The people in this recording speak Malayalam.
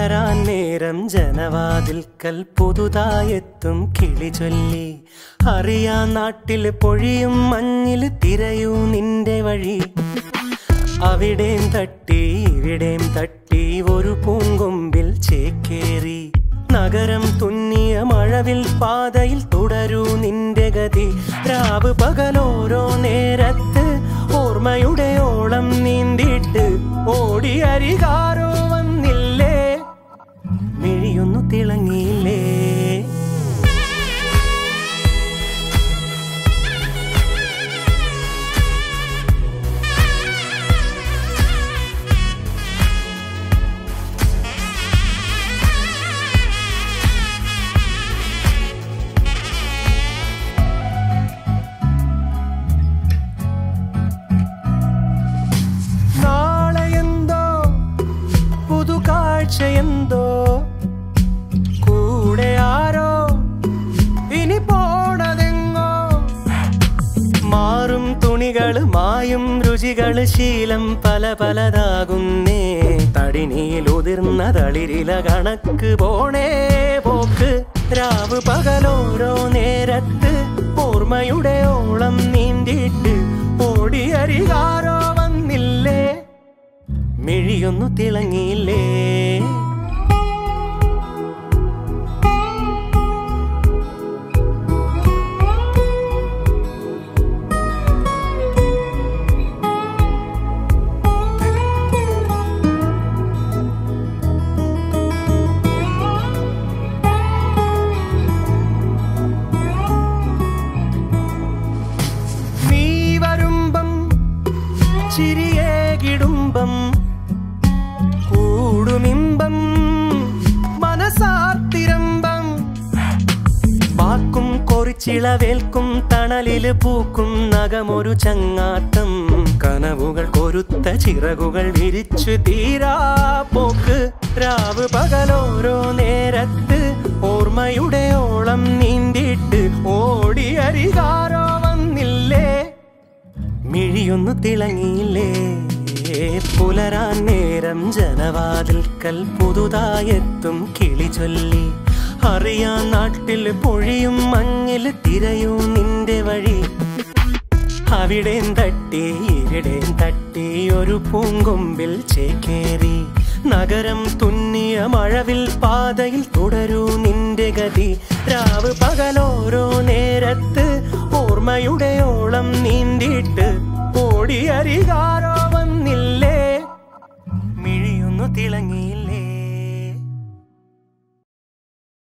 പുലരാൻ നേരം ജനവാതിൽക്കൽ പുതുതായെത്തും കിളി ചൊല്ലി അറിയാ നാട്ടിൽ പൊഴിയും മഞ്ഞിൽ തിരയൂ നിന്റെ വഴി അവിടേം തട്ടി ഇവിടേം തട്ടി ഒരു പൂങ്കൊമ്പിൽ ചേക്കേറി നഗരം തുന്നിയ മഴവിൽ പാതയിൽ തുടരൂ നിന്റെ ഗതി രാവ് പകലോരോ നേരത്ത് ഓർമ്മയുടെ ഓളം നീന്തിട്ട് ഓടി അരികാരോ വന്നില്ലേ മിഴിയൊന്നു തിളങ്ങിയില്ലേ എന്തോ കൂടെ ആരോ ഇനി പോണതെങ്ങോ മാറും തുണികള് മായും രുചികള് ശീലം പല പലതാകുന്നേ തടിനിയിൽ ഉതിർന്ന തളിരില കണക്ക് പോണേ പോക്ക് രാവ് പകലോരോ നേരത്ത് ഓർമ്മയുടെ ഓളം നീന്തിട്ട് ഓടി അരികാരോ വന്നില്ലേ മിഴിയൊന്നു തിളങ്ങിയില്ലേ നീ വരുമ്പം ചിരിയേകിടുമ്പം കൂടുമിമ്പം മനസാർത്തിരമ്പം വാക്കും കൊറിച്ചിളവേൽക്കും തണലില് പൂക്കും നഖമൊരു ചങ്ങാത്തം കനവുകൾ കൊരുത്ത ചിറകുകൾ വിരിച്ചു തീരാ പോക്ക് രാവ് പകലോരോ നേരത്ത് ഓർമ്മയുടെ ഓളം നീന്തിട്ട് ഓടി അരികാരോ വന്നില്ലേ മിഴിയൊന്നു തിളങ്ങിയില്ലേ പുലരാൻ നേരം ജനവാതിൽക്കൽ പുതുതായെത്തും കിളി ചൊല്ലി അറിയാ നാട്ടിൽ പൊഴിയും മഞ്ഞിൽ തിരയൂ നിന്റെ വഴി അവിടേം തട്ടി ഇവിടേം തട്ടി ഒരു പൂങ്കൊമ്പിൽ ചേക്കേറി നഗരം തുന്നിയ മഴവിൽ പാതയിൽ തുടരൂ നിന്റെ ഗതി രാവ് പകലോരോ നേരത്ത് ഓർമ്മയുടെ ഓളം നീന്തിട്ട് ഓടി അരികാരോ വന്നില്ലേ മിഴിയൊന്നു തിളങ്ങിയില്ല